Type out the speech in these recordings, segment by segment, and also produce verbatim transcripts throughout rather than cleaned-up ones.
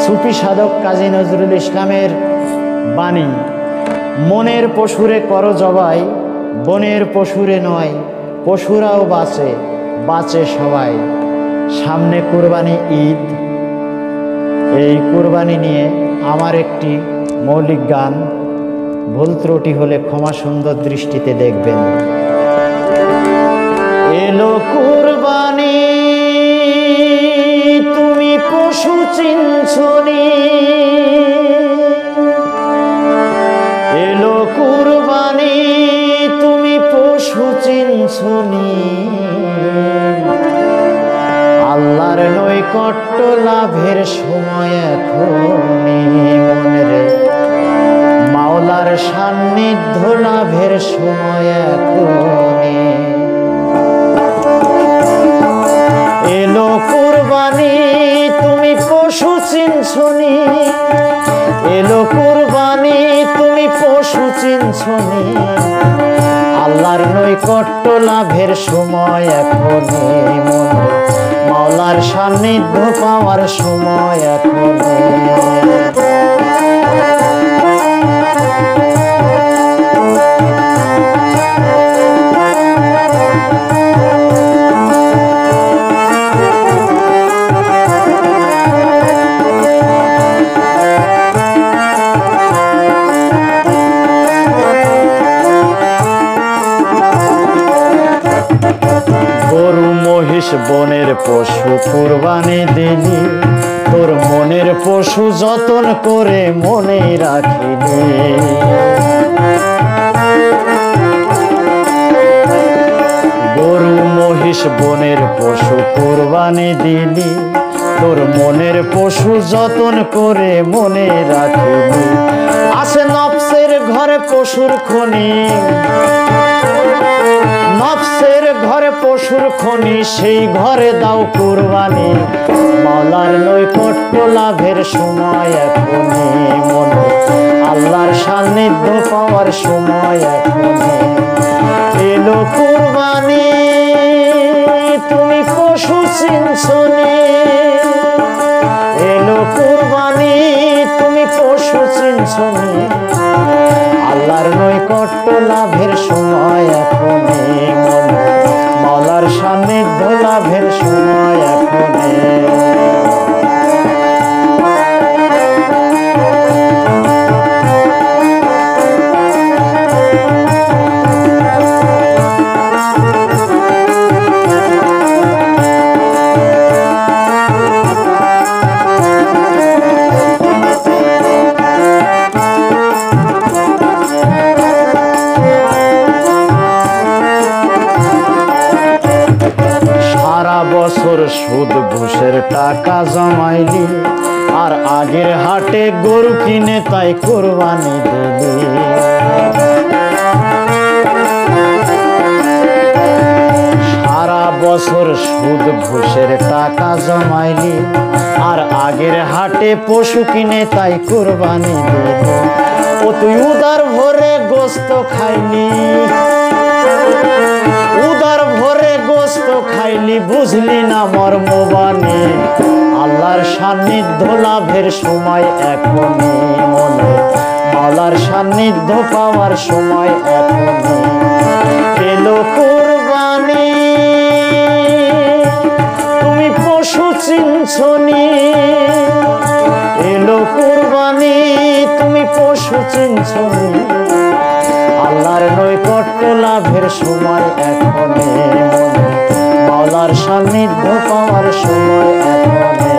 সুফি সাধক কাজী নজরুল ইসলামের বাণী। মনের পশুরে কর জবাই, বনের পশুরে নয়, পশুরাও বাঁচে, বাঁচে সবাই। সামনে কুরবানি ঈদ, এই কুরবানি নিয়ে আমার একটি মৌলিক গান। ভুল ত্রুটি হলে ক্ষমা সুন্দর দৃষ্টিতে দেখবেন। এলো কুরবানি, তুমি পশু চিনছনি। এলো কুরবানি, তুমি পশু চিনছনি। আল্লাহর নৈকট্য লাভের সময় এখনই, মনরে মাওলার সান্নিধ্য লাভের সময় এখনই। এলো কুরবানি, তুমি পশু চিনছনি। এলো কুরবানি, তুমি পশু চিনছনি। আল্লাহর নৈকট্য লাভের সময় এখনই, মন মাওলার সান্নিধ্য পাওয়ার সময় এখনই। বনের পশু কুরবানি দিলি, তোর মনের পশু যতন করে মনে রাখিলি। গরু মহিষ বনের পশু কুরবানি দিলি, তোর মনের পশু যতন করে মনে রাখিলি। আছে নফসের ঘরে পশুর খনি, নফসের ঘরে পশুর খনি, সেই ঘরে দাও কুরবানি। মাওলার নৈকট্য লাভের সময় এখনই, মন আল্লাহর সান্নিধ্য পাওয়ার সময় এখনই। এলো কুরবানি, তুমি পশু চিনছনি। এলো কুরবানি, তুমি পশু চিনছনি। আল্লাহর নৈকট্য লাভের সময় এখনই, মন মাওলার সান্নিধ্য লাভের সময় এখনই। বছর সুদ ঘুষের টাকা জমাইলি, আর আগের হাটে গরু কিনে তাই কুরবানি দিলি। সারা বছর সুদ ঘুষের টাকা জমাইলি, আর আগের হাটে পশু কিনে তাই কুরবানি দিলি। ও তুই উদার ভরে গোস্ত খাইলি, উদার ভরে গোস্ত খাইলি, বুঝলি না মর্মবাণী। আল্লাহর সান্নিধ্য লাভের সময় এখনই, মনে মাওলার সান্নিধ্য পাওয়ার সময় এখনই। এলো কুরবানি, তুমি পশু চিনছনি। এলো কুরবানি, তুমি পশু চিনছনি। আল্লাহর নৈকট্য লাভের সময় এখনই, মনে মাওলার সান্নিধ্য পাওয়ার সময় এখনই।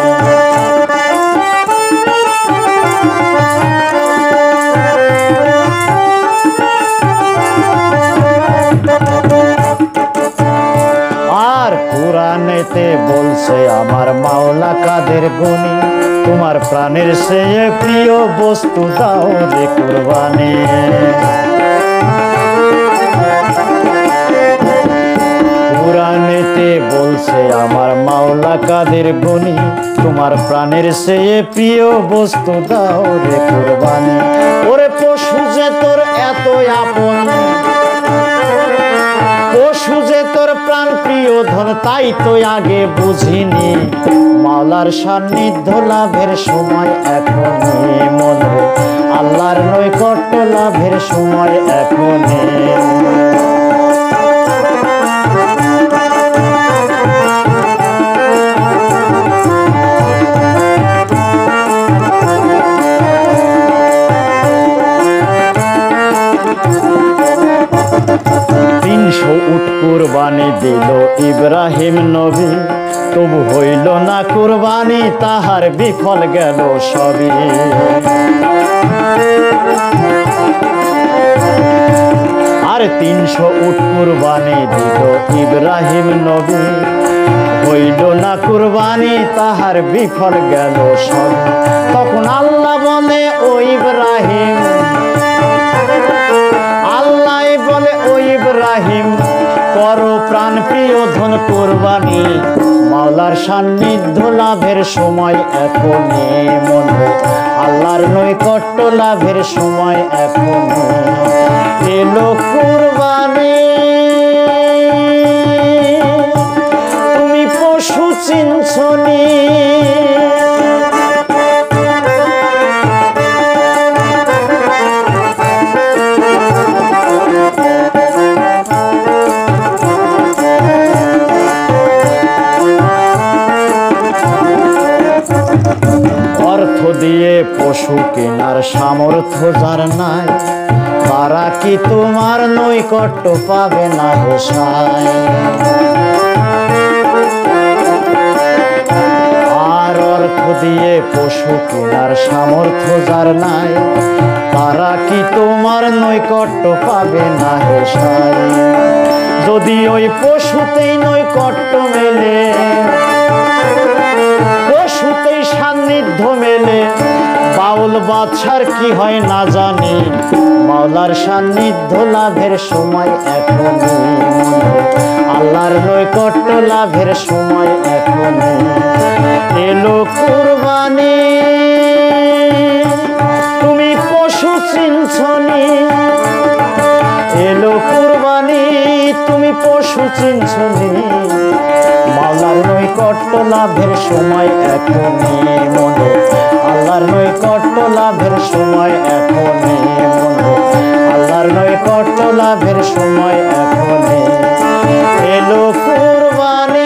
আর কুরআনেতে বলছে আমার মাওলা কাদের গুণী, তোমার প্রাণের চেয়ে প্রিয় বস্তু দাও রে কুরবানি। কুরআনেতে বলছে আমার মাওলা কাদের গুণী, তোমার প্রাণের চেয়ে প্রিয় বস্তু দাও রে কুরবানি। ওরে পশু যে তোর এত আপন, পশু যে তোর প্রাণ প্রিয়, ধন তাই তো আগে বুঝিনি, মাওলার সান্নিধ্য লাভের সময় এখনই মনরে, আল্লাহর নৈকট্য লাভের সময় এখনই। তিনশো উট কুরবানি দিল ইব্রাহিম নবী, তবু হইল না কুরবানি, তাহার বিফল গেল সবই। আর তিনশো উট কুরবানি দিল ইব্রাহিম নবী, হইল না কুরবানি, তাহার বিফল গেল সবই। তখন আল্লাহ বলে ও ইব্রাহিম, আল্লাহ বলে ও ইব্রাহিম, করো প্রাণ প্রিয় ধন কুরবানি, মাওলার সান্নিধ্য লাভের সময় এখনই মনে, আল্লাহর নৈকট্য লাভের সময় এখনই। এলো কুরবানি, তুমি পশু চিনছনি, অর্থ দিয়ে পশু কেনার সামর্থ্য যার নাই, তারা কি তোমার নৈকট্য পাবে না হোসায়। আর অর্থ দিয়ে পশু কেনার সামর্থ্য যার নাই, তারা কি তোমার নৈকট্য পাবে না হোসায়। যদি ওই পশুতেই নৈকট্য মেলে, পশুতেই সান্নিধ্য মেলে, বাউল বাদশার কি হয় না জানি, মাওলার সান্নিধ্য লাভের সময় এখনই, আল্লাহর নৈকট্য লাভের সময় এখনই। এলো কুরবানি, তুমি পশু চিনছনি, এলো কুরবানি, তুমি পশু চিনছনি, মাওলার নৈকট্য লাভের সময় এখনই মনে, আল্লাহর নৈকট্য লাভের সময় এখনই মনে, আল্লাহর নৈকট্য লাভের সময় এখনই। এলো কুরবানি।